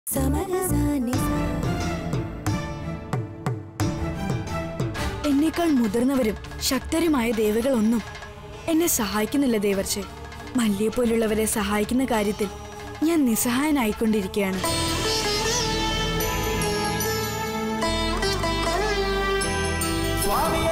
എന്നേക്കാൾ മുതിർന്നവരും ശക്തരുമായ ദേവകളൊന്നും എന്നെ സഹായിക്കുന്നില്ല ദേവർഷേ. മല്ലിയെ പോലുള്ളവരെ സഹായിക്കുന്ന കാര്യത്തിൽ ഞാൻ നിസ്സഹായനായിക്കൊണ്ടിരിക്കുകയാണ്. സ്വാമിയെ